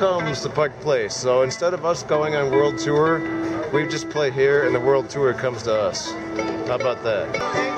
comes to Pike Place. So instead of us going on world tour, we just play here and the world tour comes to us. How about that?